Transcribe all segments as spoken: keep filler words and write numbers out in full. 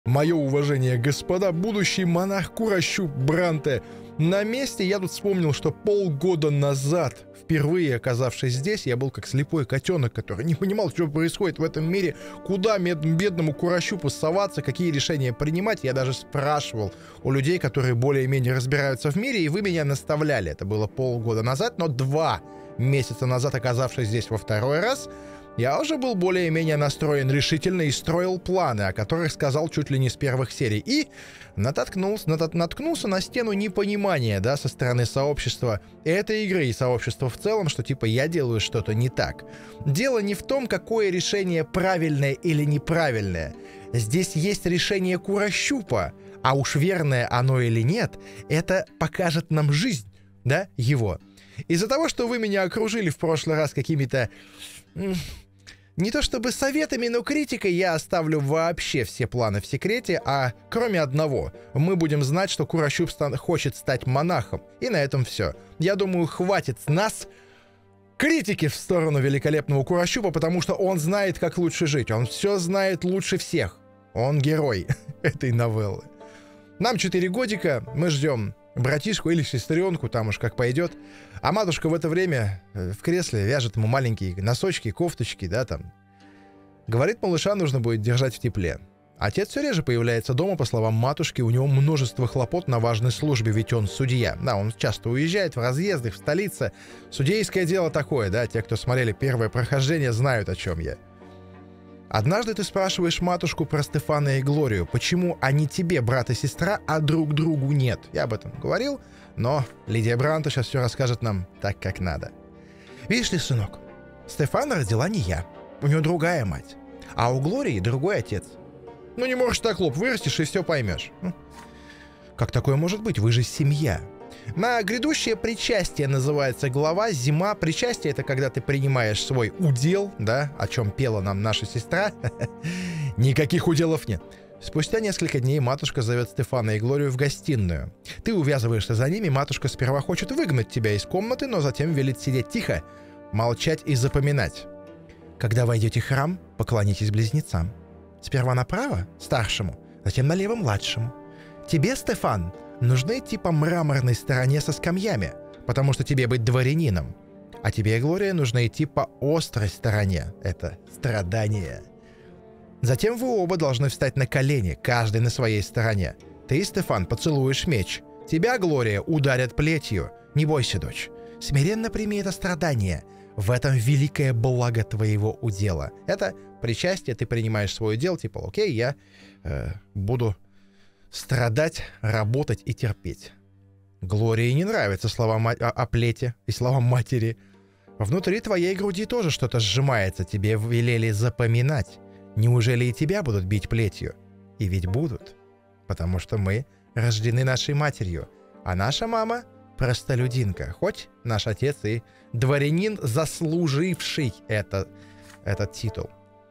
Мое уважение, господа, будущий монарх Курощуп Бранте. На месте я тут вспомнил, что полгода назад, впервые оказавшись здесь, я был как слепой котенок, который не понимал, что происходит в этом мире, куда бедному Курощупу соваться, какие решения принимать. Я даже спрашивал у людей, которые более-менее разбираются в мире, и вы меня наставляли. Это было полгода назад, но два месяца назад, оказавшись здесь во второй раз, я уже был более-менее настроен решительно и строил планы, о которых сказал чуть ли не с первых серий. И наткнулся, наткнулся на стену непонимания, да, со стороны сообщества этой игры и сообщества в целом, что типа я делаю что-то не так. Дело не в том, какое решение правильное или неправильное. Здесь есть решение Курощупа, а уж верное оно или нет, это покажет нам жизнь, да, его. Из-за того, что вы меня окружили в прошлый раз какими-то... Не то чтобы советами, но критикой, я оставлю вообще все планы в секрете, а кроме одного, мы будем знать, что Курощуп стан- хочет стать монахом. И на этом все. Я думаю, хватит с нас критики в сторону великолепного Курощупа, потому что он знает, как лучше жить. Он все знает лучше всех. Он герой этой новеллы. Нам четыре годика, мы ждем братишку или сестренку, там уж как пойдет. А матушка в это время в кресле вяжет ему маленькие носочки, кофточки, да, там. Говорит, малыша нужно будет держать в тепле. Отец все реже появляется дома, по словам матушки, у него множество хлопот на важной службе, ведь он судья. Да, он часто уезжает в разъездах, в столице. Судейское дело такое, да, те, кто смотрели первое прохождение, знают, о чем я. Однажды ты спрашиваешь матушку про Стефана и Глорию, почему они тебе, брат и сестра, а друг другу нет. Я об этом говорил, но Лидия Бранте сейчас все расскажет нам так, как надо. Видишь ли, сынок, Стефана родила не я, у нее другая мать, а у Глории другой отец. Ну не можешь так, лоб, вырастешь и все поймешь. Как такое может быть? Вы же семья. На грядущее причастие называется глава «Зима». Причастие — это когда ты принимаешь свой удел, да, о чем пела нам наша сестра. Никаких уделов нет. Спустя несколько дней матушка зовет Стефана и Глорию в гостиную. Ты увязываешься за ними, матушка сперва хочет выгнать тебя из комнаты, но затем велит сидеть тихо, молчать и запоминать. Когда войдете в храм, поклонитесь близнецам. Сперва направо — старшему, затем налево — младшему. Тебе, Стефан, нужно идти по мраморной стороне со скамьями, потому что тебе быть дворянином. А тебе, Глория, нужно идти по острой стороне. Это страдание. Затем вы оба должны встать на колени, каждый на своей стороне. Ты, Стефан, поцелуешь меч. Тебя, Глория, ударят плетью. Не бойся, дочь. Смиренно прими это страдание. В этом великое благо твоего удела. Это причастие, ты принимаешь свой удел, типа, окей, я э, буду... страдать, работать и терпеть. Глории не нравятся слова ма- о, о плете и слова матери. Внутри твоей груди тоже что-то сжимается. Тебе велели запоминать. Неужели и тебя будут бить плетью? И ведь будут. Потому что мы рождены нашей матерью. А наша мама — простолюдинка. Хоть наш отец и дворянин, заслуживший это, этот титул.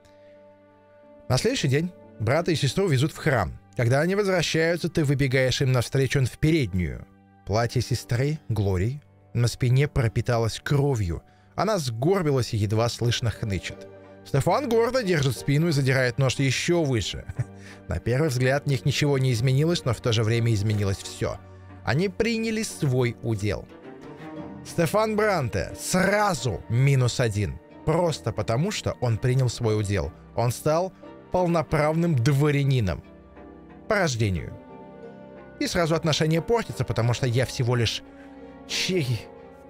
На следующий день брата и сестру везут в храм. Когда они возвращаются, ты выбегаешь им навстречу в переднюю. Платье сестры, Глории, на спине пропиталось кровью. Она сгорбилась и едва слышно хнычет. Стефан гордо держит спину и задирает нос еще выше. На первый взгляд в них ничего не изменилось, но в то же время изменилось все. Они приняли свой удел. Стефан Бранте сразу минус один. Просто потому, что он принял свой удел. Он стал полноправным дворянином. По рождению. И сразу отношения портятся, потому что я всего лишь чей.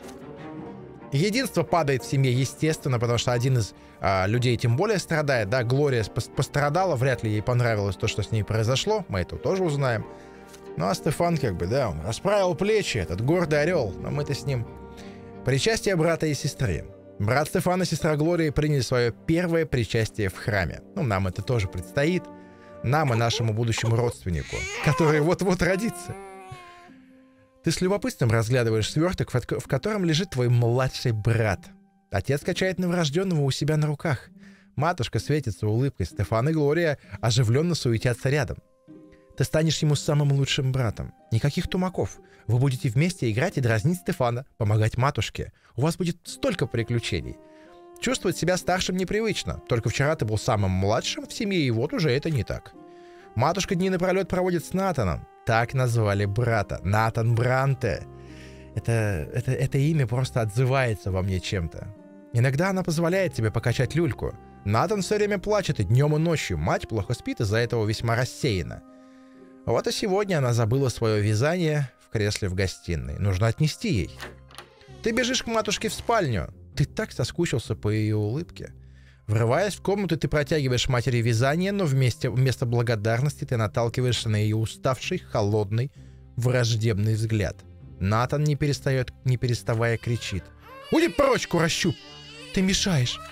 Единство падает в семье, естественно, потому что один из а, людей тем более страдает, да, Глория пострадала, вряд ли ей понравилось то, что с ней произошло, мы это тоже узнаем. Ну а Стефан, как бы, да, он расправил плечи, этот гордый орел, но мы-то с ним. Причастие брата и сестры. Брат Стефан и сестра Глории приняли свое первое причастие в храме. Ну, нам это тоже предстоит. Нам и нашему будущему родственнику, который вот-вот родится. Ты с любопытством разглядываешь сверток, в котором лежит твой младший брат. Отец качает новорожденного у себя на руках. Матушка светится улыбкой. Стефан и Глория оживленно суетятся рядом. Ты станешь ему самым лучшим братом. Никаких тумаков. Вы будете вместе играть и дразнить Стефана, помогать матушке. У вас будет столько приключений. Чувствовать себя старшим непривычно. Только вчера ты был самым младшим в семье, и вот уже это не так. Матушка дни напролет проводит с Натаном. Так назвали брата. Натан Бранте. Это, это, это имя просто отзывается во мне чем-то. Иногда она позволяет тебе покачать люльку. Натан все время плачет и днем, и ночью. Мать плохо спит, из-за этого весьма рассеяна. Вот и сегодня она забыла свое вязание в кресле в гостиной. Нужно отнести ей. Ты бежишь к матушке в спальню. Ты так соскучился по ее улыбке. Врываясь в комнату, ты протягиваешь матери вязание, но вместе, вместо благодарности ты наталкиваешься на ее уставший, холодный, враждебный взгляд. Натан, не перестает, не переставая, кричит. «Уйди прочь, курощуп! Ты мешаешь!»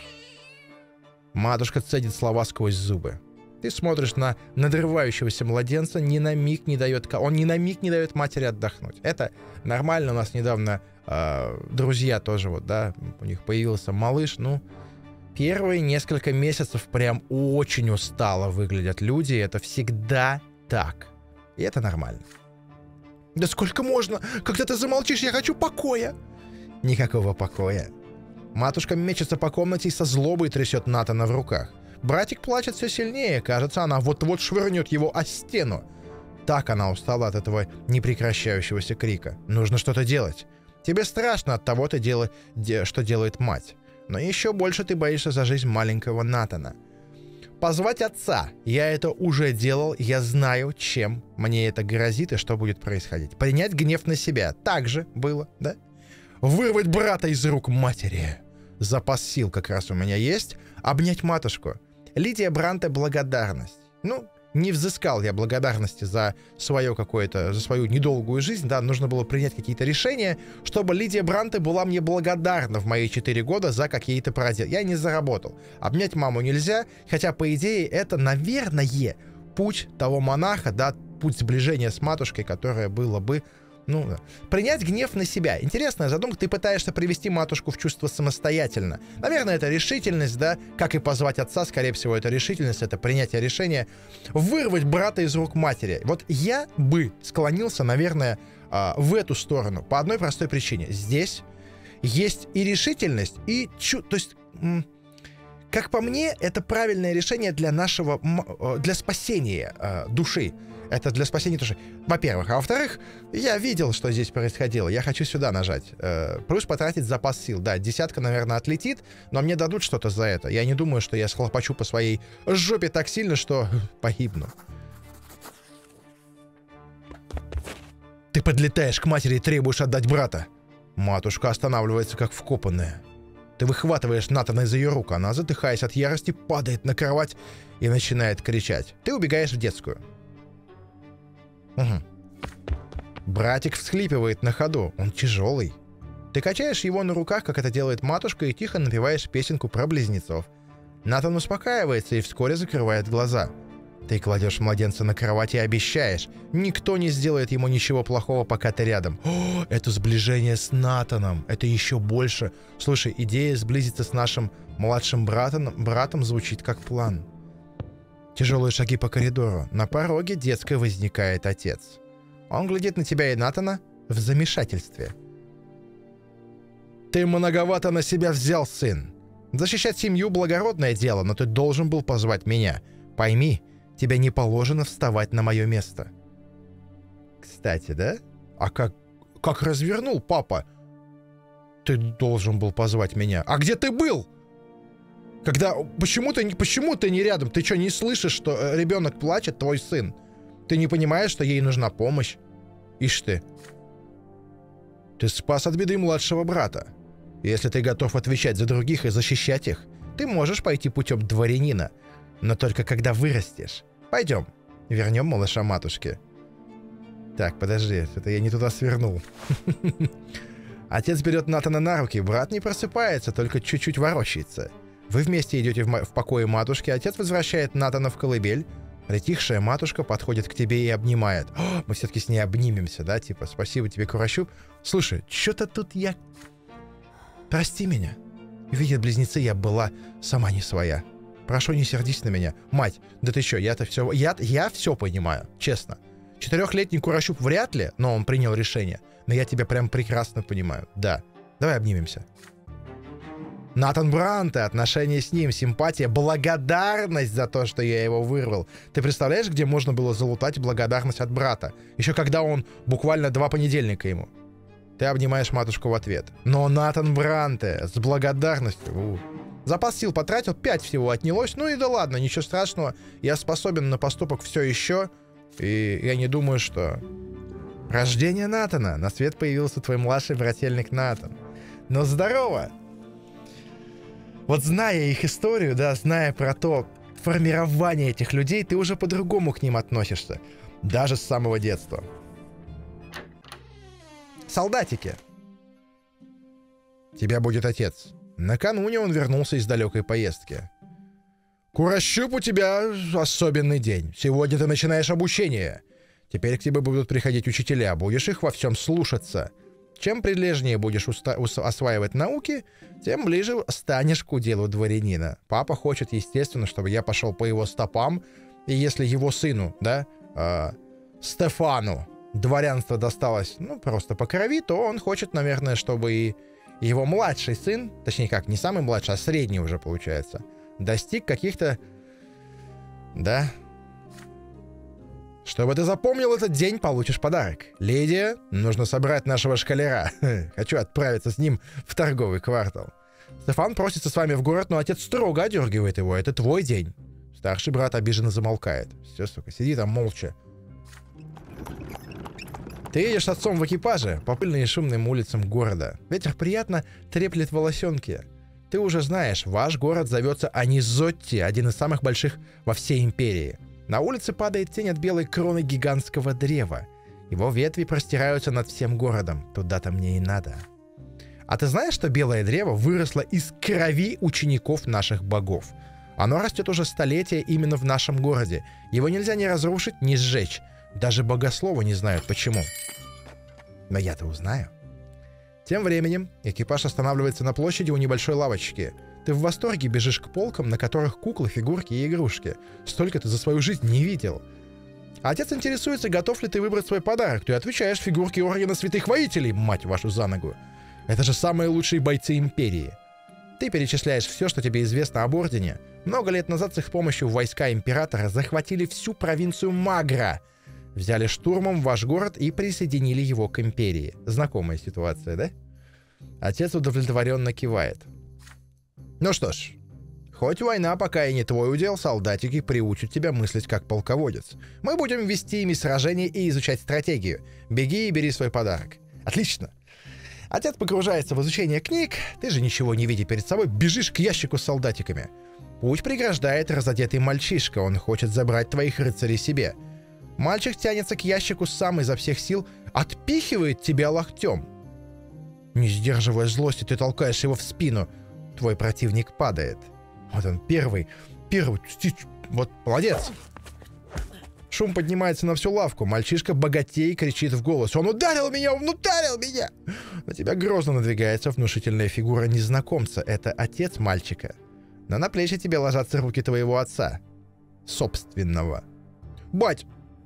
Матушка цедит слова сквозь зубы. Ты смотришь на надрывающегося младенца, ни на миг не дает, он ни на миг не дает матери отдохнуть. Это нормально, у нас недавно э, друзья тоже, вот, да, у них появился малыш, ну, первые несколько месяцев прям очень устало выглядят люди, это всегда так, и это нормально. Да сколько можно? Когда ты замолчишь, я хочу покоя. Никакого покоя. Матушка мечется по комнате и со злобой трясет Натана в руках. Братик плачет все сильнее, кажется, она вот-вот швырнет его о стену. Так она устала от этого непрекращающегося крика. Нужно что-то делать. Тебе страшно от того, ты дела... де... что делает мать. Но еще больше ты боишься за жизнь маленького Натана. Позвать отца. Я это уже делал, я знаю, чем мне это грозит и что будет происходить. Принять гнев на себя. Так же было, да? Вырвать брата из рук матери. Запас сил как раз у меня есть. Обнять матушку. Лидия Бранте — благодарность. Ну, не взыскал я благодарности за свое какое-то, за свою недолгую жизнь, да, нужно было принять какие-то решения, чтобы Лидия Бранте была мне благодарна в мои четыре года за какие-то проделы. Я не заработал. Обнять маму нельзя, хотя, по идее, это, наверное, путь того монаха, да, путь сближения с матушкой, которое было бы, ну, да. Принять гнев на себя. Интересная задумка, ты пытаешься привести матушку в чувство самостоятельно. Наверное, это решительность, да, как и позвать отца, скорее всего, это решительность, это принятие решения. Вырвать брата из рук матери. Вот я бы склонился, наверное, в эту сторону по одной простой причине. Здесь есть и решительность, и чу... То есть, как по мне, это правильное решение для нашего, для спасения души. Это для спасения души. Во-первых. А во-вторых, я видел, что здесь происходило. Я хочу сюда нажать. Э, плюс потратить запас сил. Да, десятка, наверное, отлетит, но мне дадут что-то за это. Я не думаю, что я схлопочу по своей жопе так сильно, что погибну. Ты подлетаешь к матери и требуешь отдать брата. Матушка останавливается, как вкопанная. Ты выхватываешь Натана из ее рук. Она, задыхаясь от ярости, падает на кровать и начинает кричать. Ты убегаешь в детскую. Угу. Братик всхлипывает на ходу. Он тяжелый. Ты качаешь его на руках, как это делает матушка, и тихо напеваешь песенку про близнецов. Натан успокаивается и вскоре закрывает глаза. Ты кладешь младенца на кровать и обещаешь, никто не сделает ему ничего плохого, пока ты рядом. О, это сближение с Натаном. Это еще больше. Слушай, идея сблизиться с нашим младшим братом, братом звучит как план. Тяжелые шаги по коридору. На пороге детской возникает отец. Он глядит на тебя и Натана в замешательстве. Ты многовато на себя взял, сын. Защищать семью — благородное дело, но ты должен был позвать меня. Пойми, тебе не положено вставать на мое место. Кстати, да? А как, как развернул папа? Ты должен был позвать меня. А где ты был? Когда... Почему ты, почему ты не рядом? Ты что, не слышишь, что ребенок плачет, твой сын? Ты не понимаешь, что ей нужна помощь? Ишь ты. Ты спас от беды младшего брата. Если ты готов отвечать за других и защищать их, ты можешь пойти путем дворянина. Но только когда вырастешь. Пойдем, вернем малыша матушке. Так, подожди, это я не туда свернул. Отец берет Натана на руки, брат не просыпается, только чуть-чуть ворочается. Вы вместе идете в, в покое матушки, отец возвращает Натана в колыбель. Притихшая матушка подходит к тебе и обнимает. О, мы все-таки с ней обнимемся, да? Типа, спасибо тебе, Курощуп. Слушай, что-то тут я... Прости меня. Видят близнецы, я была сама не своя. Прошу, не сердись на меня. Мать, да ты что, я-то все... Я, я все понимаю, честно. Четырехлетний Курощуп вряд ли, но он принял решение. Но я тебя прям прекрасно понимаю. Да. Давай обнимемся. Натан Бранте, отношения с ним, симпатия, благодарность за то, что я его вырвал. Ты представляешь, где можно было залутать благодарность от брата? Еще когда он буквально два понедельника ему. Ты обнимаешь матушку в ответ. Но Натан Бранте с благодарностью... У. Запас сил потратил, пять всего отнялось. Ну и да ладно, ничего страшного. Я способен на поступок все еще. И я не думаю, что... Рождение Натана. На свет появился твой младший брательник Натан. Но здорово! Вот зная их историю, да, зная про то формирование этих людей, ты уже по-другому к ним относишься. Даже с самого детства. Солдатики. Тебя будет отец. Накануне он вернулся из далекой поездки. Курощуп, у тебя особенный день. Сегодня ты начинаешь обучение. Теперь к тебе будут приходить учителя. Будешь их во всем слушаться. Чем прилежнее будешь осваивать науки, тем ближе станешь к уделу дворянина. Папа хочет, естественно, чтобы я пошел по его стопам. И если его сыну, да, э, Стефану, дворянство досталось, ну, просто по крови, то он хочет, наверное, чтобы и его младший сын, точнее как, не самый младший, а средний уже получается, достиг каких-то, да... Чтобы ты запомнил этот день, получишь подарок. Лидия, нужно собрать нашего шкалера. Хочу отправиться с ним в торговый квартал. Стефан просится с вами в город, но отец строго одергивает его. Это твой день. Старший брат обиженно замолкает. Все, сука, сиди там молча. Ты едешь с отцом в экипаже по пыльным и шумным улицам города. Ветер приятно треплет волосенки. Ты уже знаешь, ваш город зовется Анизотти, один из самых больших во всей империи. На улице падает тень от белой кроны гигантского древа. Его ветви простираются над всем городом. Туда-то мне и надо. А ты знаешь, что белое древо выросло из крови учеников наших богов? Оно растет уже столетия именно в нашем городе. Его нельзя ни разрушить, ни сжечь. Даже богословы не знают почему. Но я-то узнаю. Тем временем экипаж останавливается на площади у небольшой лавочки. Ты в восторге бежишь к полкам, на которых куклы, фигурки и игрушки. Столько ты за свою жизнь не видел. Отец интересуется, готов ли ты выбрать свой подарок. Ты отвечаешь: фигурки Ордена Святых Воителей, мать вашу за ногу. Это же самые лучшие бойцы Империи. Ты перечисляешь все, что тебе известно об Ордене. Много лет назад с их помощью войска Императора захватили всю провинцию Магра. Взяли штурмом ваш город и присоединили его к Империи. Знакомая ситуация, да? Отец удовлетворенно кивает. Ну что ж, хоть война пока и не твой удел, солдатики приучат тебя мыслить как полководец. Мы будем вести ими сражения и изучать стратегию. Беги и бери свой подарок. Отлично. Отец погружается в изучение книг, ты же ничего не видя перед собой, бежишь к ящику с солдатиками. Путь преграждает разодетый мальчишка, он хочет забрать твоих рыцарей себе. Мальчик тянется к ящику сам изо всех сил, отпихивает тебя локтем. Не сдерживая злости, ты толкаешь его в спину. Твой противник падает. Вот он, первый. Первый. Вот, молодец. Шум поднимается на всю лавку. Мальчишка богатей кричит в голос. Он ударил меня! Он ударил меня! На тебя грозно надвигается внушительная фигура незнакомца. Это отец мальчика. Но на плечи тебе ложатся руки твоего отца. Собственного. Бать!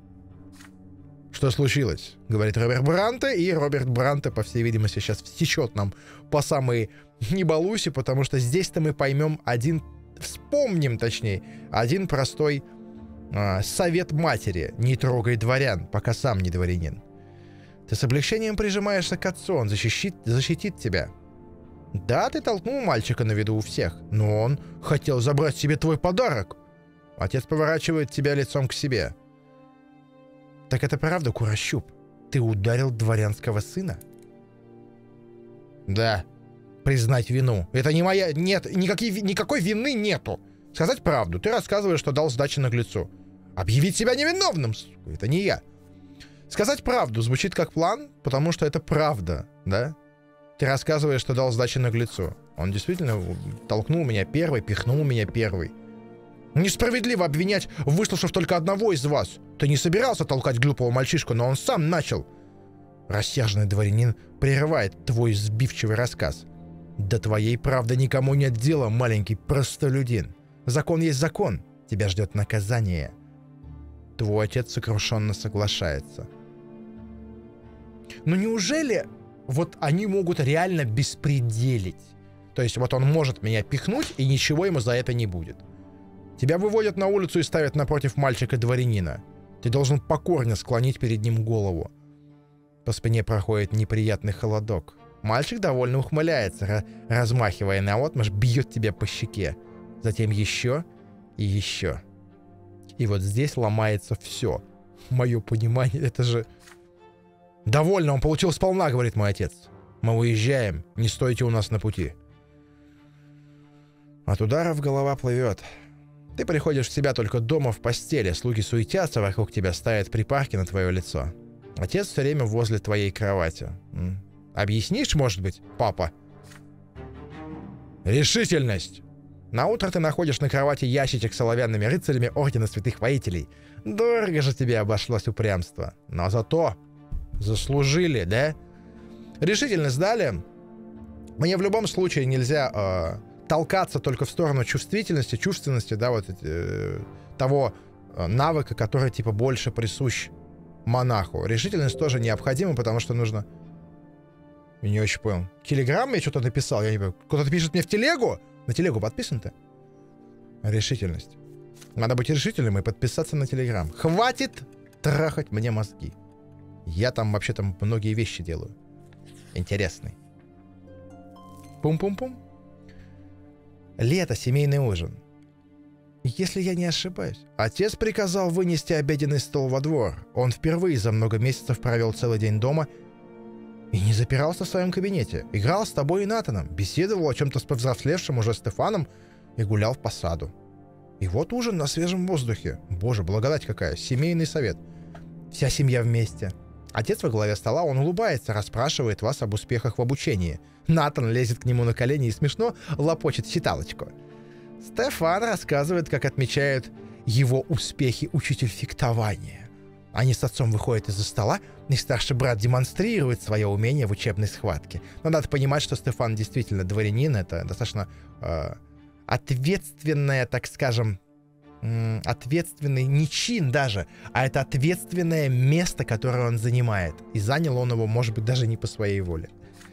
Что случилось? Говорит Роберт Бранте, и Роберт Бранте, по всей видимости, сейчас всечет нам по самые не балуйся, потому что здесь-то мы поймем один, вспомним точнее, один простой э, совет матери. Не трогай дворян, пока сам не дворянин. Ты с облегчением прижимаешься к отцу, он защитит, защитит тебя. Да, ты толкнул мальчика на виду у всех, но он хотел забрать себе твой подарок. Отец поворачивает тебя лицом к себе. Так это правда, Курощуп? Ты ударил дворянского сына? Да. Признать вину. Это не моя... Нет, никакой, никакой вины нету. Сказать правду. Ты рассказываешь, что дал сдачи наглецу. Объявить себя невиновным. Это не я. Сказать правду звучит как план, потому что это правда, да? Ты рассказываешь, что дал сдачи наглецу. Он действительно толкнул меня первый, пихнул меня первый. Несправедливо обвинять, выслушав только одного из вас. Ты не собирался толкать глупого мальчишку, но он сам начал. Рассерженный дворянин прерывает твой сбивчивый рассказ. До твоей правды никому нет дела, маленький простолюдин. Закон есть закон. Тебя ждет наказание. Твой отец сокрушенно соглашается. Но неужели вот они могут реально беспределить? То есть вот он может меня пихнуть, и ничего ему за это не будет. Тебя выводят на улицу и ставят напротив мальчика-дворянина. Ты должен покорно склонить перед ним голову. По спине проходит неприятный холодок. Мальчик довольно ухмыляется, размахивая наотмашь, бьет тебя по щеке. Затем еще и еще. И вот здесь ломается все. Мое понимание, это же... Довольно, он получил сполна, говорит мой отец. Мы уезжаем, не стойте у нас на пути. От ударов голова плывет. Ты приходишь в себя только дома в постели, слуги суетятся, вокруг тебя ставят припарки на твое лицо. Отец все время возле твоей кровати. М? Объяснишь, может быть, папа? Решительность! На утро ты находишь на кровати ящичек с оловянными рыцарями Ордена Святых Воителей. Дорого же тебе обошлось упрямство. Но зато заслужили, да? Решительность дали. Мне в любом случае нельзя э, толкаться только в сторону чувствительности, чувственности, да, вот э, того э, навыка, который типа больше присущ монаху. Решительность тоже необходима, потому что нужно... Я не очень понял. Телеграм я что-то написал, я не понял. Кто-то пишет мне в телегу? На телегу подписан-то? Решительность. Надо быть решительным и подписаться на телеграм. Хватит трахать мне мозги. Я там вообще там многие вещи делаю. Интересный. Пум-пум-пум. Лето, семейный ужин. Если я не ошибаюсь, отец приказал вынести обеденный стол во двор. Он впервые за много месяцев провел целый день дома и не запирался в своем кабинете. Играл с тобой и Натаном, беседовал о чем-то с повзрослевшим уже Стефаном и гулял по саду. И вот ужин на свежем воздухе. Боже, благодать какая. Семейный совет. Вся семья вместе. Отец во главе стола, он улыбается, расспрашивает вас об успехах в обучении. Натан лезет к нему на колени и смешно лопочет читалочку. Стефан рассказывает, как отмечают его успехи учитель фехтования. Они с отцом выходят из-за стола, и старший брат демонстрирует свое умение в учебной схватке. Но надо понимать, что Стефан действительно дворянин, это достаточно э, ответственная, так скажем, э, ответственный не чин даже, а это ответственное место, которое он занимает. И занял он его, может быть, даже не по своей воле.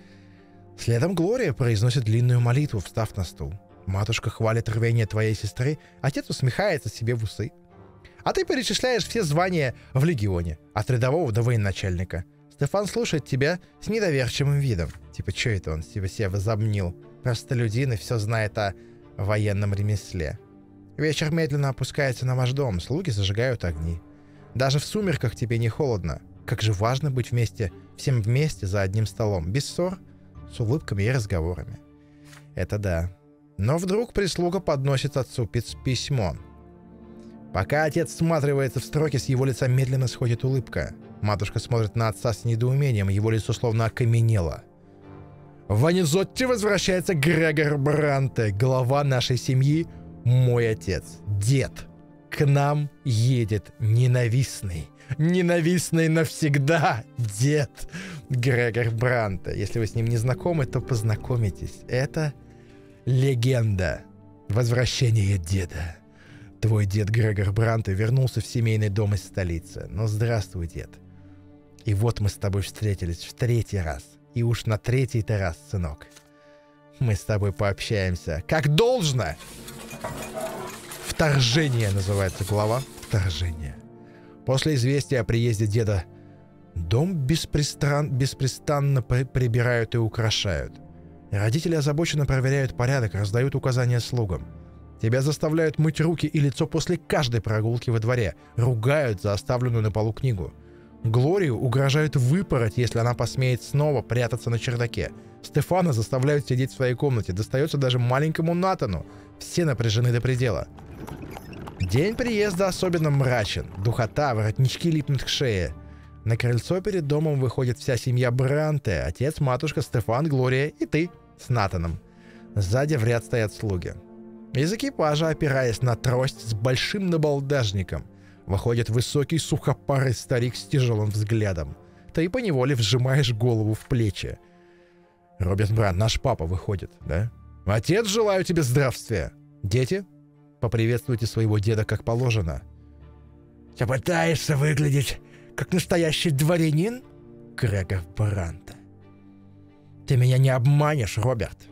Следом Глория произносит длинную молитву, встав на стул. Матушка хвалит рвение твоей сестры, отец усмехается себе в усы. А ты перечисляешь все звания в легионе, от рядового до военачальника. Стефан слушает тебя с недоверчивым видом. Типа, что это он типа, себя возомнил? Простолюдин и все знает о военном ремесле. Вечер медленно опускается на ваш дом, слуги зажигают огни. Даже в сумерках тебе не холодно. Как же важно быть вместе, всем вместе за одним столом, без ссор, с улыбками и разговорами. Это да. Но вдруг прислуга подносит отцу письмо. Пока отец всматривается в строки, с его лица медленно сходит улыбка. Матушка смотрит на отца с недоумением, его лицо словно окаменело. В Анизотте возвращается Грегор Бранте, глава нашей семьи, мой отец, дед. К нам едет ненавистный, ненавистный навсегда дед Грегор Бранте. Если вы с ним не знакомы, то познакомитесь. Это легенда. Возвращение деда. Твой дед Грегор Бранте вернулся в семейный дом из столицы. Ну, здравствуй, дед. И вот мы с тобой встретились в третий раз. И уж на третий-то раз, сынок. Мы с тобой пообщаемся. Как должно! Вторжение называется глава. Вторжение. После известия о приезде деда дом беспрестан... беспрестанно при... прибирают и украшают. Родители озабоченно проверяют порядок, раздают указания слугам. Тебя заставляют мыть руки и лицо после каждой прогулки во дворе. Ругают за оставленную на полу книгу. Глорию угрожают выпороть, если она посмеет снова прятаться на чердаке. Стефана заставляют сидеть в своей комнате. Достается даже маленькому Натану. Все напряжены до предела. День приезда особенно мрачен. Духота, воротнички липнут к шее. На крыльцо перед домом выходит вся семья Бранте. Отец, матушка, Стефан, Глория и ты с Натаном. Сзади в ряд стоят слуги. Из экипажа, опираясь на трость с большим набалдажником, выходит высокий сухопарый старик с тяжелым взглядом. Ты поневоле вжимаешь голову в плечи. Роберт Брант, наш папа, выходит, да? Отец, желаю тебе здравствия. Дети, поприветствуйте своего деда как положено. Ты пытаешься выглядеть как настоящий дворянин? Грегор Бранте. Ты меня не обманешь, Роберт.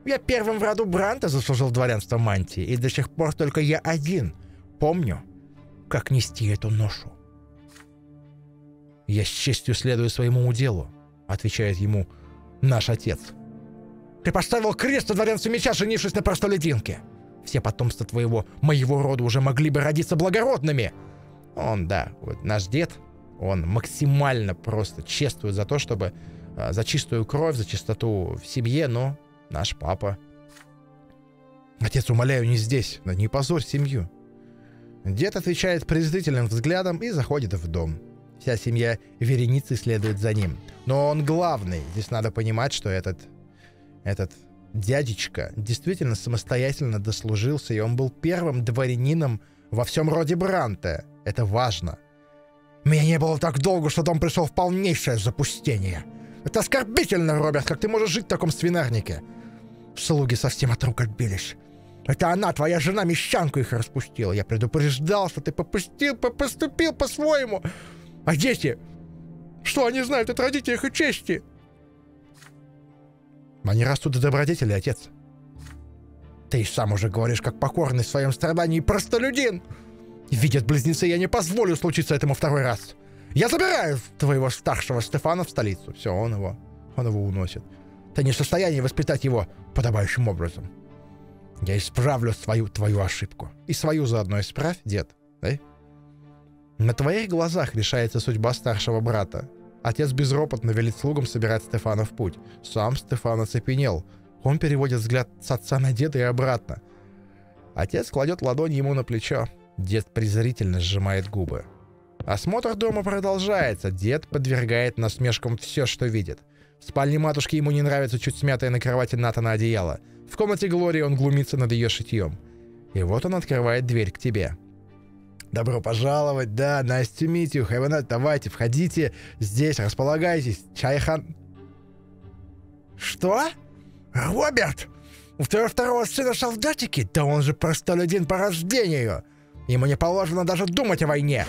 Я первым в роду Бранта заслужил дворянство мантии, и до сих пор только я один помню, как нести эту ношу. «Я с честью следую своему уделу», — отвечает ему наш отец. «Ты поставил крест на дворянстве меча, женившись на простолюдинке. Все потомства твоего, моего рода уже могли бы родиться благородными». Он, да, вот наш дед, он максимально просто чествует за то, чтобы а, за чистую кровь, за чистоту в семье, но наш папа... «Отец, умоляю, не здесь, да не позорь семью». Дед отвечает презрительным взглядом и заходит в дом. Вся семья вереницей следует за ним. Но он главный. Здесь надо понимать, что этот, этот дядечка действительно самостоятельно дослужился, и он был первым дворянином во всем роде Бранта. Это важно. «Меня не было так долго, что дом пришел в полнейшее запустение. Это оскорбительно, Роберт, как ты можешь жить в таком свинарнике? Слуги совсем от рук отбились. Это она, твоя жена, мещанку их распустила. Я предупреждал, что ты попустил, поступил по-своему. А дети? Что они знают о традициях и чести?» «Они растут до добродетели, отец». «Ты сам уже говоришь, как покорный в своем страдании простолюдин. Видят близнецы, я не позволю случиться этому второй раз. Я забираю твоего старшего Стефана в столицу». Все, он его, он его уносит. «Ты не в состоянии воспитать его подобающим образом. Я исправлю свою твою ошибку. И свою заодно исправь, дед. Да? На твоих глазах решается судьба старшего брата. Отец безропотно велит слугам собирать Стефана в путь. Сам Стефан оцепенел. Он переводит взгляд с отца на деда и обратно. Отец кладет ладонь ему на плечо. Дед презрительно сжимает губы. Осмотр дома продолжается. Дед подвергает насмешкам все, что видит. В спальне матушки ему не нравится чуть смятое на кровати Натана одеяло. В комнате Глории он глумится над ее шитьем. И вот он открывает дверь к тебе. «Добро пожаловать, да, nice to meet you, have a night, давайте, входите, здесь, располагайтесь, чайхан...» «Что? Роберт? У твоего второго сына солдатики? Да он же простолюдин по рождению! Ему не положено даже думать о войне!»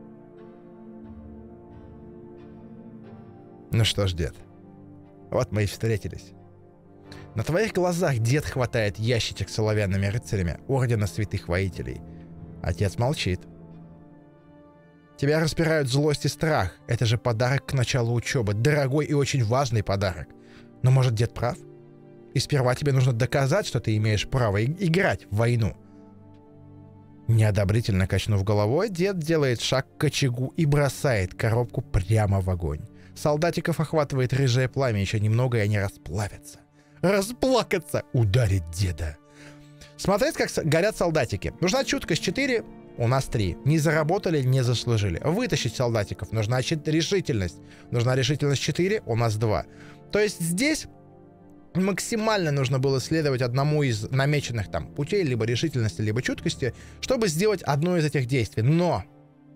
«Ну что ж, дед, вот мы и встретились. На твоих глазах дед хватает ящичек с оловянными рыцарями Ордена Святых Воителей. Отец молчит. Тебя распирают злость и страх. Это же подарок к началу учебы. Дорогой и очень важный подарок. Но может дед прав? И сперва тебе нужно доказать, что ты имеешь право и- играть в войну. Неодобрительно качнув головой, дед делает шаг к очагу и бросает коробку прямо в огонь. Солдатиков охватывает рыжее пламя, еще немного, и они расплавятся. Расплакаться! Ударит деда. Смотреть, как горят солдатики. Нужна чуткость четыре, у нас три. Не заработали, не заслужили. Вытащить солдатиков. Нужна решительность. Нужна решительность четыре, у нас два. То есть здесь максимально нужно было следовать одному из намеченных там путей, либо решительности, либо чуткости, чтобы сделать одно из этих действий. Но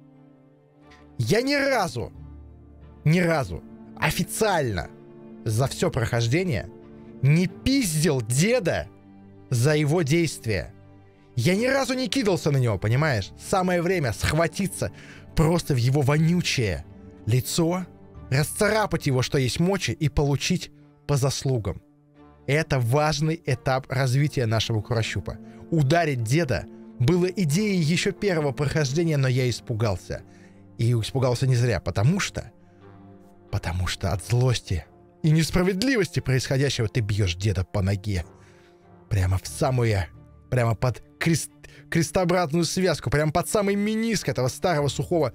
я ни разу, ни разу официально за все прохождение не пиздил деда за его действия. Я ни разу не кидался на него, понимаешь? Самое время схватиться просто в его вонючее лицо, расцарапать его, что есть мочи, и получить по заслугам. Это важный этап развития нашего Курощупа. Ударить деда было идеей еще первого прохождения, но я испугался. И испугался не зря, потому что... Потому что от злости и несправедливости происходящего ты бьешь деда по ноге. Прямо в самую... Прямо под крест, крестообразную связку, прямо под самый мениск этого старого сухого...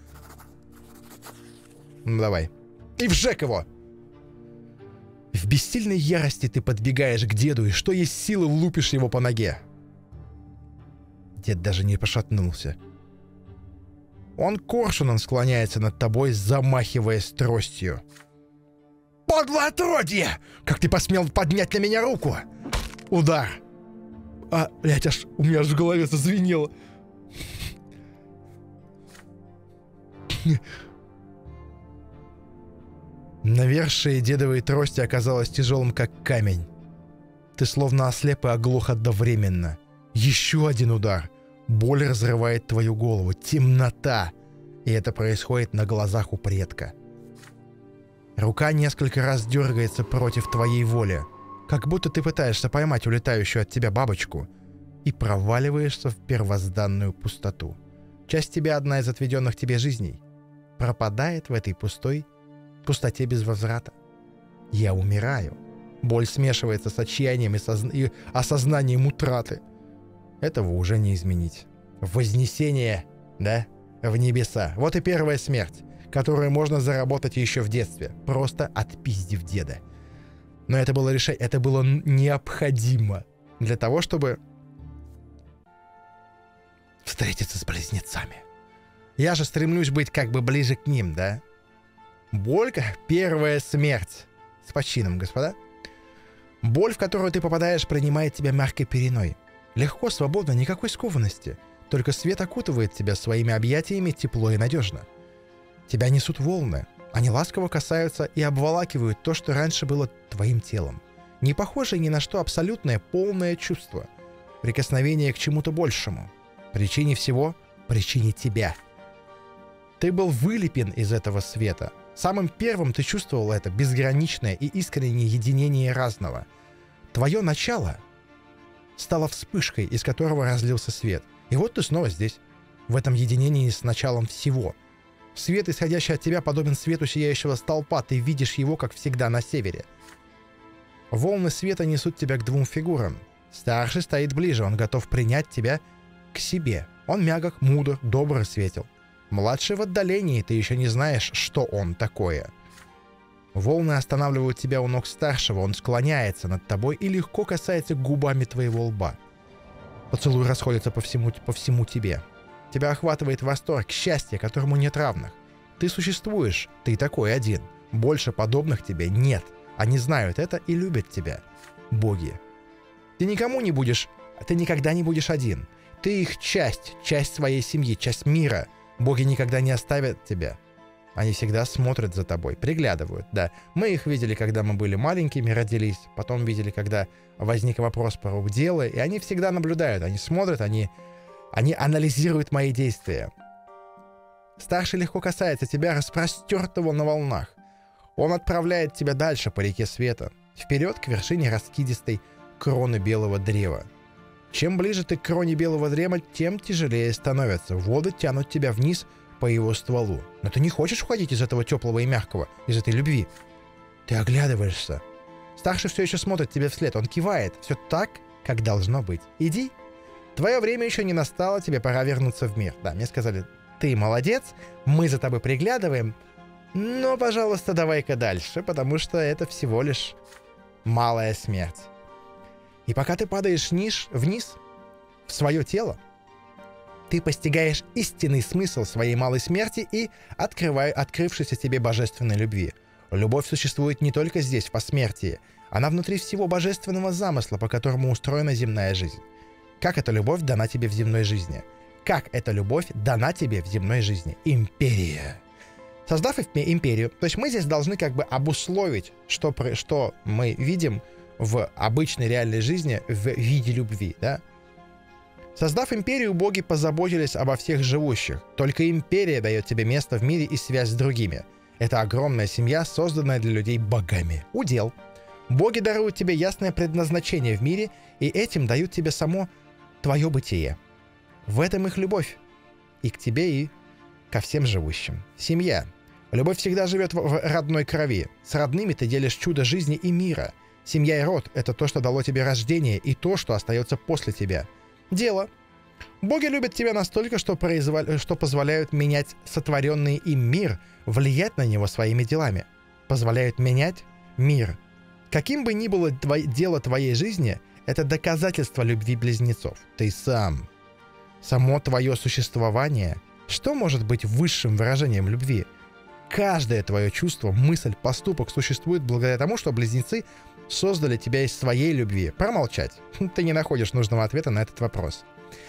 Ну давай. И вжег его! В бессильной ярости ты подбегаешь к деду и что есть силы лупишь его по ноге. Дед даже не пошатнулся. Он коршуном склоняется над тобой, замахиваясь тростью. «Подлое отродье! Как ты посмел поднять на меня руку?» Удар. А, блядь, аж у меня аж в голове зазвенело. Навершие дедовой трости оказалось тяжелым, как камень. Ты словно ослеп и оглох одновременно. Еще один удар. Боль разрывает твою голову. Темнота. И это происходит на глазах у предка. Рука несколько раз дергается против твоей воли. как будто ты пытаешься поймать улетающую от тебя бабочку и проваливаешься в первозданную пустоту. Часть тебя, одна из отведенных тебе жизней, пропадает в этой пустой пустоте без возврата. Я умираю. Боль смешивается с отчаянием и, созна... и осознанием утраты. Этого уже не изменить. Вознесение, да, в небеса. Вот и первая смерть, которую можно заработать еще в детстве, просто отпиздив деда. Но это было решение, это было необходимо для того, чтобы встретиться с близнецами. Я же стремлюсь быть как бы ближе к ним, да? Боль, первая смерть. С почином, господа. Боль, в которую ты попадаешь, принимает тебя мягкой переной. Легко, свободно, никакой скованности. Только свет окутывает тебя своими объятиями тепло и надежно. Тебя несут волны. Они ласково касаются и обволакивают то, что раньше было твоим телом. Не похожее ни на что абсолютное, полное чувство. Прикосновение к чему-то большему. Причине всего — причине тебя. Ты был вылеплен из этого света. Самым первым ты чувствовал это безграничное и искреннее единение разного. Твое начало стало вспышкой, из которого разлился свет. И вот ты снова здесь, в этом единении с началом всего. Свет, исходящий от тебя, подобен свету сияющего столпа. Ты видишь его, как всегда, на севере. Волны света несут тебя к двум фигурам. Старший стоит ближе, он готов принять тебя к себе. Он мягок, мудр, добр и светел. Младший в отдалении, ты еще не знаешь, что он такое. Волны останавливают тебя у ног старшего, он склоняется над тобой и легко касается губами твоего лба. Поцелуй расходится по всему, по всему тебе. Тебя охватывает восторг, счастье, которому нет равных. Ты существуешь, ты такой один. Больше подобных тебе нет. Они знают это и любят тебя. Боги. Ты никому не будешь, ты никогда не будешь один. Ты их часть, часть своей семьи, часть мира. Боги никогда не оставят тебя. Они всегда смотрят за тобой, приглядывают, да. Мы их видели, когда мы были маленькими, родились. Потом видели, когда возник вопрос по рук делу. И они всегда наблюдают, они смотрят, они, они анализируют мои действия. Старший легко касается тебя, распростертого на волнах. Он отправляет тебя дальше по реке света, вперед к вершине раскидистой кроны белого древа. Чем ближе ты к кроне белого древа, тем тяжелее становится. Воды тянут тебя вниз по его стволу. Но ты не хочешь уходить из этого теплого и мягкого, из этой любви. Ты оглядываешься. Старший все еще смотрит тебе вслед. Он кивает. Все так, как должно быть. Иди. Твое время еще не настало, тебе пора вернуться в мир. Да, мне сказали, ты молодец, мы за тобой приглядываем, но, пожалуйста, давай-ка дальше, потому что это всего лишь малая смерть. И пока ты падаешь ниж, вниз, в свое тело, ты постигаешь истинный смысл своей малой смерти и открывай, открывшейся тебе божественной любви. Любовь существует не только здесь, в посмертии. Она внутри всего божественного замысла, по которому устроена земная жизнь. Как эта любовь дана тебе в земной жизни? Как эта любовь дана тебе в земной жизни? Империя. Создав империю, то есть мы здесь должны как бы обусловить, что, что мы видим в обычной реальной жизни в виде любви, да? Создав империю, боги позаботились обо всех живущих. Только империя дает тебе место в мире и связь с другими. Это огромная семья, созданная для людей богами. Удел. Боги даруют тебе ясное предназначение в мире, и этим дают тебе само твое бытие. В этом их любовь. И к тебе, и ко всем живущим. Семья. Любовь всегда живет в родной крови. С родными ты делишь чудо жизни и мира. Семья и род — это то, что дало тебе рождение, и то, что остается после тебя. Дело. Боги любят тебя настолько, что, произвол... что позволяют менять сотворенный им мир, влиять на него своими делами. Позволяют менять мир. Каким бы ни было тво... дело твоей жизни, это доказательство любви близнецов. Ты сам. Само твое существование. Что может быть высшим выражением любви? Каждое твое чувство, мысль, поступок существует благодаря тому, что близнецы создали тебя из своей любви. Промолчать. Ты не находишь нужного ответа на этот вопрос.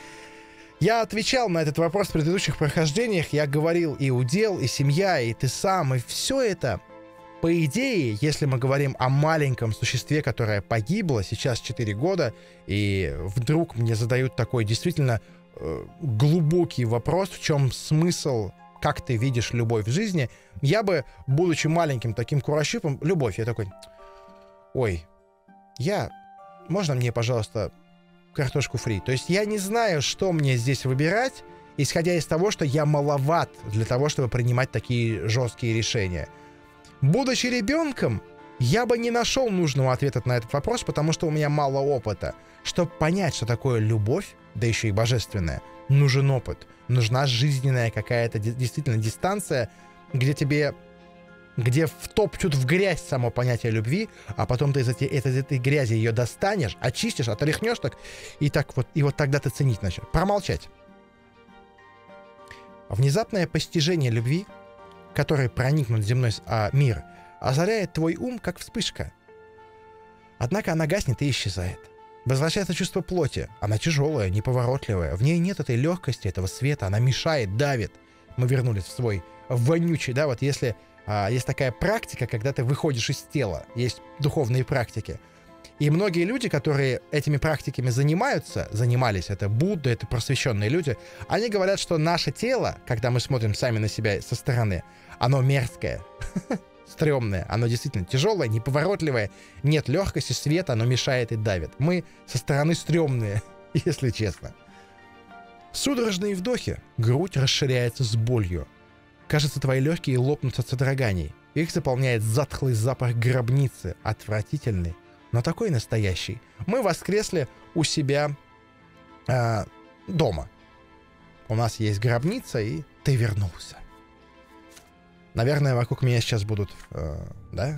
Я отвечал на этот вопрос в предыдущих прохождениях. Я говорил и удел, и семья, и ты сам, и все это. По идее, если мы говорим о маленьком существе, которое погибло сейчас четыре года, и вдруг мне задают такой действительно э, глубокий вопрос, в чем смысл, как ты видишь любовь в жизни, я бы, будучи маленьким таким курощупом, любовь, я такой, ой, я... Можно мне, пожалуйста, картошку фри? То есть я не знаю, что мне здесь выбирать, исходя из того, что я маловат для того, чтобы принимать такие жесткие решения. Будучи ребенком, я бы не нашел нужного ответа на этот вопрос, потому что у меня мало опыта. Чтобы понять, что такое любовь, да еще и божественная, нужен опыт. Нужна жизненная какая-то действительно дистанция, где тебе... где втопчут в грязь само понятие любви, а потом ты из этой, из этой грязи ее достанешь, очистишь, отряхнешь так, и так вот, и вот тогда ты ценить начнешь. Промолчать. Внезапное постижение любви, которое проникнут в земной а, мир, озаряет твой ум, как вспышка. Однако она гаснет и исчезает. Возвращается чувство плоти. Она тяжелая, неповоротливая. В ней нет этой легкости, этого света. Она мешает, давит. Мы вернулись в свой вонючий, да, вот если... А, есть такая практика, когда ты выходишь из тела. Есть духовные практики. И многие люди, которые этими практиками занимаются, занимались, это Будда, это просвещенные люди, они говорят, что наше тело, когда мы смотрим сами на себя со стороны, оно мерзкое, стрёмное, оно действительно тяжелое, неповоротливое, нет легкости, света, оно мешает и давит. Мы со стороны стрёмные, если честно. Судорожные вдохи, грудь расширяется с болью. Кажется, твои легкие лопнут от содроганий. Их заполняет затхлый запах гробницы, отвратительный, но такой настоящий. Мы воскресли у себя э, дома. У нас есть гробница, и ты вернулся. Наверное, вокруг меня сейчас будут, э, да?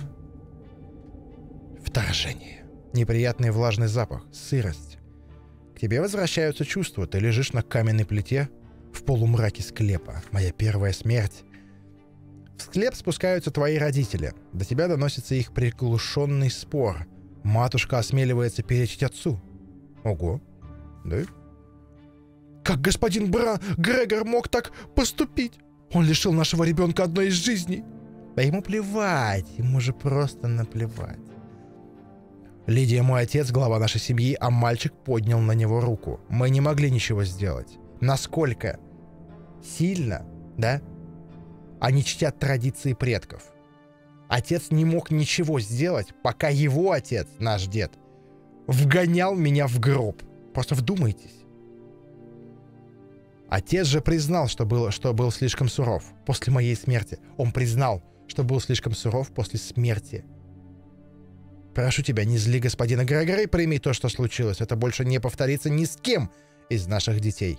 Вторжение. Неприятный влажный запах, сырость. К тебе возвращаются чувства. Ты лежишь на каменной плите в полумраке склепа. Моя первая смерть. В склеп спускаются твои родители. До тебя доносится их приглушенный спор. Матушка осмеливается перечить отцу. Ого. Да? Как господин Бра... Грегор мог так поступить? Он лишил нашего ребенка одной из жизней. Да ему плевать. Ему же просто наплевать. Лидия мой отец, глава нашей семьи, а мальчик поднял на него руку. Мы не могли ничего сделать. Насколько сильно, да, они чтят традиции предков. Отец не мог ничего сделать, пока его отец, наш дед, вгонял меня в гроб. Просто вдумайтесь. Отец же признал, что был, что был слишком суров после моей смерти. Он признал, что был слишком суров после смерти. Прошу тебя, не зли господина Грегора и прими то, что случилось. Это больше не повторится ни с кем из наших детей.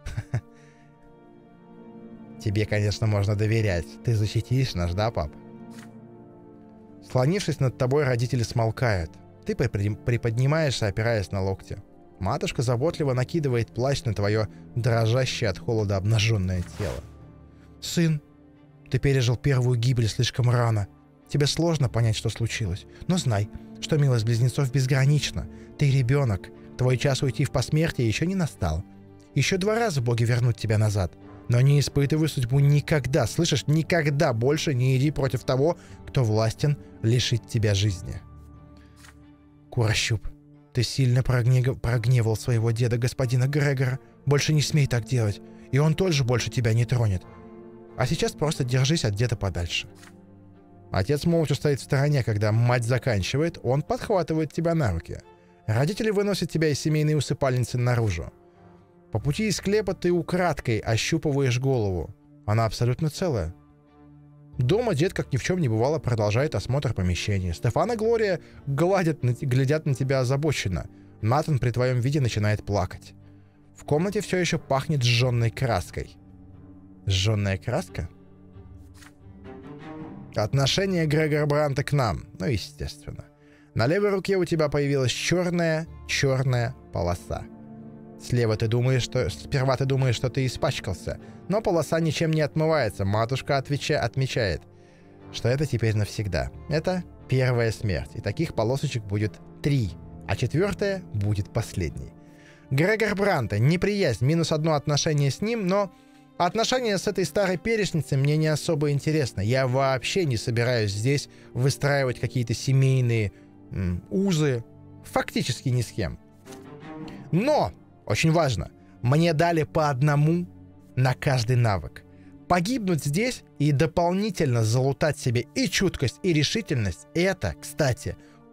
Тебе, конечно, можно доверять. Ты защитишь нас, да, пап? Склонившись над тобой, родители смолкают. Ты приподнимаешься, опираясь на локти. Матушка заботливо накидывает плащ на твое дрожащее от холода обнаженное тело. Сын, ты пережил первую гибель слишком рано. Тебе сложно понять, что случилось. Но знай, что милость близнецов безгранична. Ты ребенок. Твой час уйти в посмертие еще не настал. Еще два раза боги вернут тебя назад. Но не испытывай судьбу никогда, слышишь? Никогда больше не иди против того, кто властен лишить тебя жизни. Курощуп, ты сильно прогнев... прогневал своего деда, господина Грегора. Больше не смей так делать, и он тоже больше тебя не тронет. А сейчас просто держись от деда подальше. Отец молча стоит в стороне, когда мать заканчивает, он подхватывает тебя на руки. Родители выносят тебя из семейной усыпальницы наружу. По пути из склепа ты украдкой ощупываешь голову. Она абсолютно целая. Дома дед, как ни в чем не бывало, продолжает осмотр помещения. Стефан и Глория гладят на, глядят на тебя озабоченно. Натан при твоем виде начинает плакать. В комнате все еще пахнет сжженной краской. Сжженная краска? Отношение Грегора Бранта к нам. Ну, естественно. На левой руке у тебя появилась черная, черная полоса. Слева ты думаешь, что... Сперва ты думаешь, что ты испачкался, но полоса ничем не отмывается. Матушка отвеча... отмечает, что это теперь навсегда. Это первая смерть, и таких полосочек будет три, а четвертая будет последней. Грегор Бранта, неприязнь, минус одно отношение с ним, но отношения с этой старой перечницей мне не особо интересно. Я вообще не собираюсь здесь выстраивать какие-то семейные м, узы, фактически ни с кем. Но... Очень важно, мне дали по одному на каждый навык. Погибнуть здесь и дополнительно залутать себе и чуткость, и решительность — это, кстати,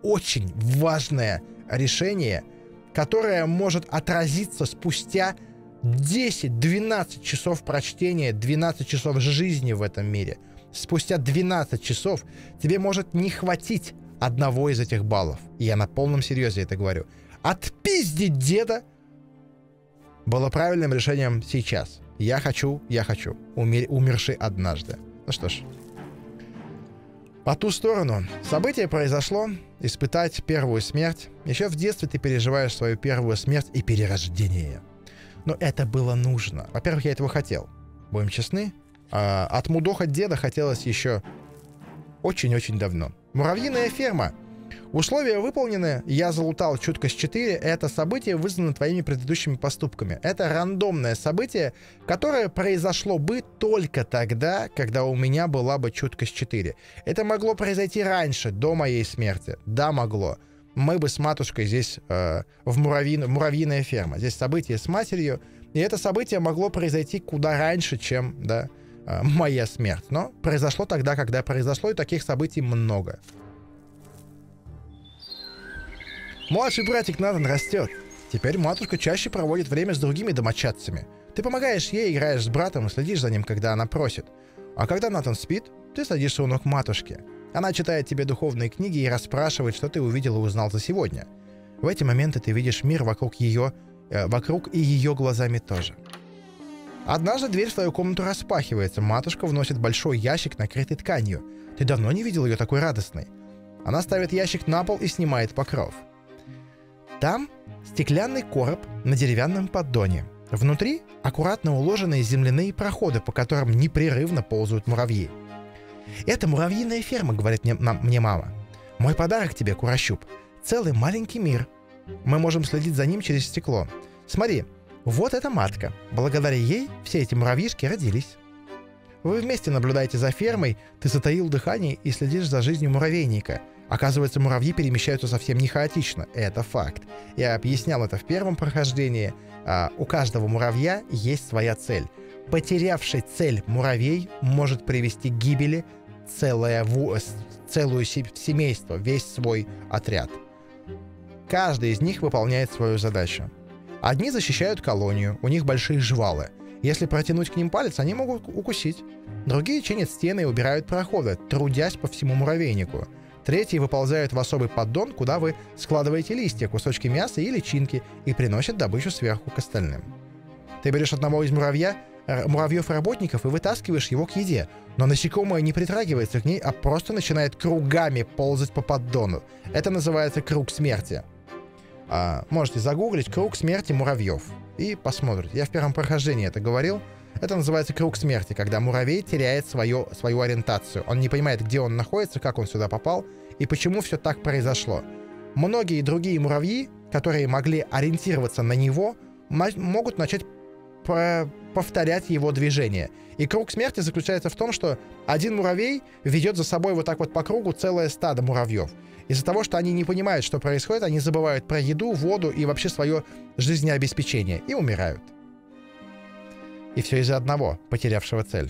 очень важное решение, которое может отразиться спустя десять-двенадцать часов прочтения, двенадцать часов жизни в этом мире. Спустя двенадцать часов тебе может не хватить одного из этих баллов. И я на полном серьезе это говорю. Отпиздить деда было правильным решением сейчас. Я хочу, я хочу. Умер, умерший однажды. Ну что ж. По ту сторону. Событие произошло. Испытать первую смерть. Еще в детстве ты переживаешь свою первую смерть и перерождение. Но это было нужно. Во-первых, я этого хотел. Будем честны. А, отмудохать деда хотелось еще очень-очень давно. Муравьиная ферма. Условия выполнены. Я залутал чуткость четыре. Это событие вызвано твоими предыдущими поступками. Это рандомное событие, которое произошло бы только тогда, когда у меня была бы чуткость четыре. Это могло произойти раньше, до моей смерти. Да, могло. Мы бы с матушкой здесь э, в муравьи... муравьиная ферма. Здесь событие с матерью. И это событие могло произойти куда раньше, чем да, э, моя смерть. Но произошло тогда, когда произошло, и таких событий много. Младший братик Натан растет. Теперь матушка чаще проводит время с другими домочадцами. Ты помогаешь ей, играешь с братом и следишь за ним, когда она просит. А когда Натан спит, ты садишься у ног матушки. Она читает тебе духовные книги и расспрашивает, что ты увидел и узнал за сегодня. В эти моменты ты видишь мир вокруг ее, э, вокруг и ее глазами тоже. Однажды дверь в твою комнату распахивается. Матушка вносит большой ящик, накрытый тканью. Ты давно не видел ее такой радостной. Она ставит ящик на пол и снимает покров. Там стеклянный короб на деревянном поддоне. Внутри аккуратно уложенные земляные проходы, по которым непрерывно ползают муравьи. «Это муравьиная ферма», — говорит мне, нам, мне мама. «Мой подарок тебе, Курощуп. Целый маленький мир. Мы можем следить за ним через стекло. Смотри, вот эта матка. Благодаря ей все эти муравьишки родились. Вы вместе наблюдаете за фермой, ты затаил дыхание и следишь за жизнью муравейника. Оказывается, муравьи перемещаются совсем не хаотично. Это факт. Я объяснял это в первом прохождении. А, у каждого муравья есть своя цель. Потерявший цель муравей может привести к гибели целое, целую семейство, весь свой отряд. Каждый из них выполняет свою задачу. Одни защищают колонию, у них большие жвалы. Если протянуть к ним палец, они могут укусить. Другие чинят стены и убирают проходы, трудясь по всему муравейнику. Третьи выползают в особый поддон, куда вы складываете листья, кусочки мяса и личинки и приносят добычу сверху к остальным. Ты берешь одного из муравья, муравьев-работников и вытаскиваешь его к еде, но насекомое не притрагивается к ней, а просто начинает кругами ползать по поддону. Это называется круг смерти. А, можете загуглить «круг смерти муравьев» и посмотрите. Я в первом прохождении это говорил. Это называется круг смерти, когда муравей теряет свою, свою ориентацию. Он не понимает, где он находится, как он сюда попал и почему все так произошло. Многие другие муравьи, которые могли ориентироваться на него, могут начать повторять его движение. И круг смерти заключается в том, что один муравей ведет за собой вот так вот по кругу целое стадо муравьев. Из-за того, что они не понимают, что происходит, они забывают про еду, воду и вообще свое жизнеобеспечение и умирают. И все из-за одного, потерявшего цель.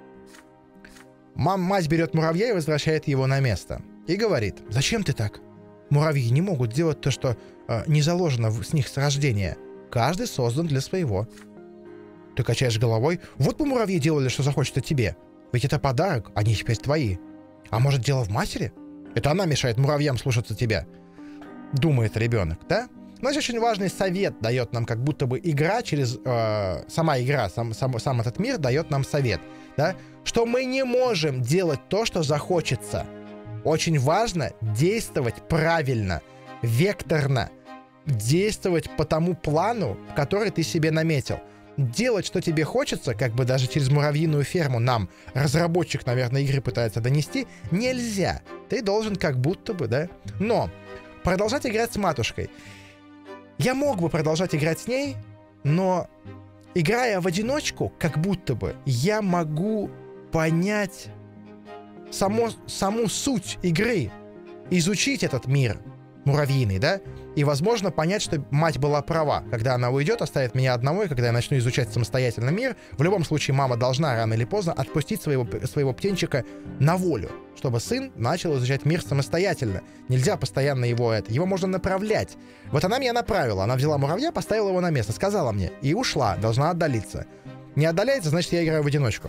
Мам, мать берет муравья и возвращает его на место. И говорит: «Зачем ты так? Муравьи не могут делать то, что э, не заложено в, с них с рождения. Каждый создан для своего». Ты качаешь головой. Вот бы муравьи делали, что захочется тебе. Ведь это подарок, они теперь твои. А может, дело в матери? Это она мешает муравьям слушаться тебя. Думает ребенок, да? Значит, очень важный совет дает нам, как будто бы игра через... Э, сама игра, сам, сам, сам этот мир дает нам совет, да? Что мы не можем делать то, что захочется. Очень важно действовать правильно, векторно. Действовать по тому плану, который ты себе наметил. Делать, что тебе хочется, как бы даже через муравьиную ферму нам, разработчик, наверное, игры пытается донести, нельзя. Ты должен как будто бы, да? Но продолжать играть с матушкой. Я мог бы продолжать играть с ней, но играя в одиночку, как будто бы, я могу понять само, саму суть игры, изучить этот мир муравьиный, да? И, возможно, понять, что мать была права. Когда она уйдет, оставит меня одного, и когда я начну изучать самостоятельно мир, в любом случае мама должна рано или поздно отпустить своего, своего птенчика на волю, чтобы сын начал изучать мир самостоятельно. Нельзя постоянно его это, его можно направлять. Вот она меня направила, она взяла муравья, поставила его на место, сказала мне, и ушла, должна отдалиться. Не отдаляется, значит, я играю в одиночку.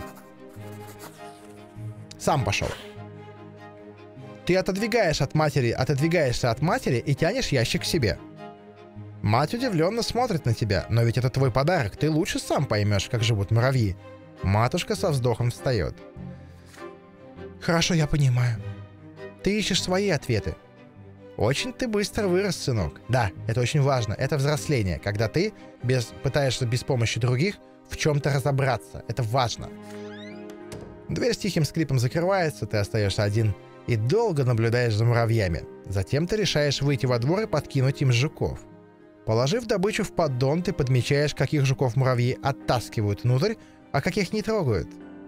Сам пошел. Ты отодвигаешь от матери, отодвигаешься от матери и тянешь ящик к себе. Мать удивленно смотрит на тебя, но ведь это твой подарок, ты лучше сам поймешь, как живут муравьи. Матушка со вздохом встает. Хорошо, я понимаю. Ты ищешь свои ответы. Очень ты быстро вырос, сынок. Да, это очень важно, это взросление, когда ты без, пытаешься без помощи других в чем-то разобраться. Это важно. Дверь с тихим скрипом закрывается, ты остаешься один и долго наблюдаешь за муравьями. Затем ты решаешь выйти во двор и подкинуть им жуков. Положив добычу в поддон, ты подмечаешь, каких жуков муравьи оттаскивают внутрь, а каких не трогают.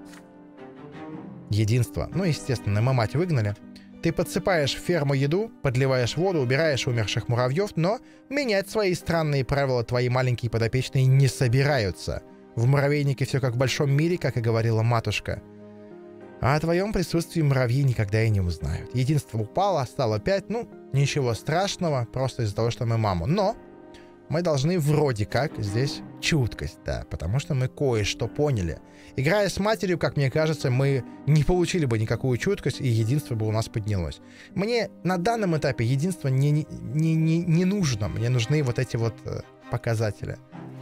Единство. Ну, естественно, мы мать выгнали. Ты подсыпаешь в ферму еду, подливаешь воду, убираешь умерших муравьев, но менять свои странные правила твои маленькие подопечные не собираются. В муравейнике все как в большом мире, как и говорила матушка. А о твоем присутствии муравьи никогда и не узнают. Единство упало, стало пять, ну, ничего страшного, просто из-за того, что мы маму. Но мы должны вроде как здесь чуткость, да, потому что мы кое-что поняли. Играя с матерью, как мне кажется, мы не получили бы никакую чуткость, и единство бы у нас поднялось. Мне на данном этапе единство не, не, не, не нужно, мне нужны вот эти вот э, показатели.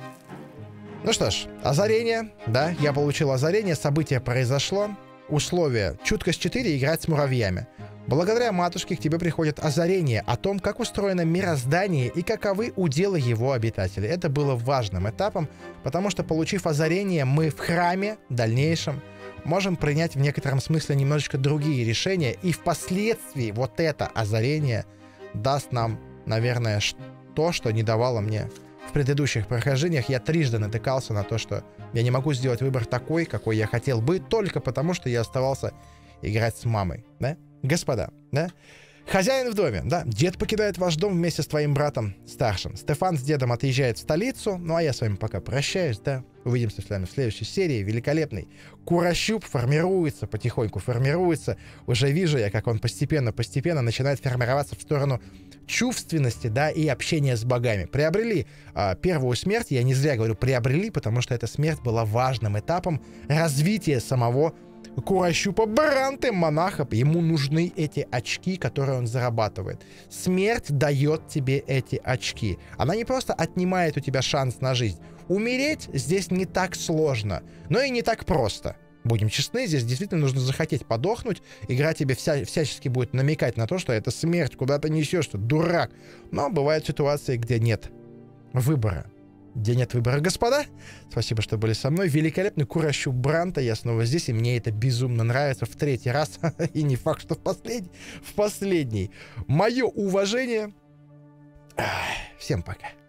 Ну что ж, озарение, да, я получил озарение, событие произошло. Условие. Чуткость четыре. Играть с муравьями. Благодаря матушке к тебе приходит озарение о том, как устроено мироздание и каковы уделы его обитателей. Это было важным этапом, потому что, получив озарение, мы в храме в дальнейшем можем принять в некотором смысле немножечко другие решения, и впоследствии вот это озарение даст нам, наверное, то, что не давало мне в предыдущих прохождениях. Я трижды натыкался на то, что я не могу сделать выбор такой, какой я хотел бы, только потому, что я оставался играть с мамой, да? Господа, да? Хозяин в доме, да? Дед покидает ваш дом вместе с твоим братом старшим. Стефан с дедом отъезжает в столицу, ну а я с вами пока прощаюсь, да? Увидимся с вами в следующей серии. Великолепный Курощуп формируется, потихоньку формируется. Уже вижу я, как он постепенно-постепенно начинает формироваться в сторону чувственности, да, и общения с богами. Приобрели э, первую смерть, я не зря говорю приобрели, потому что эта смерть была важным этапом развития самого Курощупа Бранте, монаха. Ему нужны эти очки, которые он зарабатывает. Смерть дает тебе эти очки. Она не просто отнимает у тебя шанс на жизнь. Умереть здесь не так сложно, но и не так просто. Будем честны, здесь действительно нужно захотеть подохнуть. Игра тебе вся, всячески будет намекать на то, что это смерть, куда ты несешь, что дурак. Но бывают ситуации, где нет выбора. Где нет выбора, господа. Спасибо, что были со мной. Великолепный Курощуп Бранте. Я снова здесь, и мне это безумно нравится в третий раз. И не факт, что в последний. В последний. Мое уважение. Всем пока.